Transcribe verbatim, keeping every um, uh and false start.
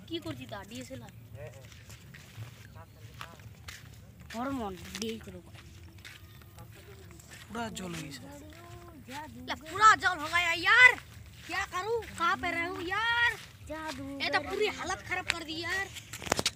की करती था डीएसएलआर हार्मोन देख करो पूरा जल गई ले पूरा जल हो गया यार। क्या करूं, कहाँ पे रहूं यार, ये तो पूरी हालत खराब कर दी यार।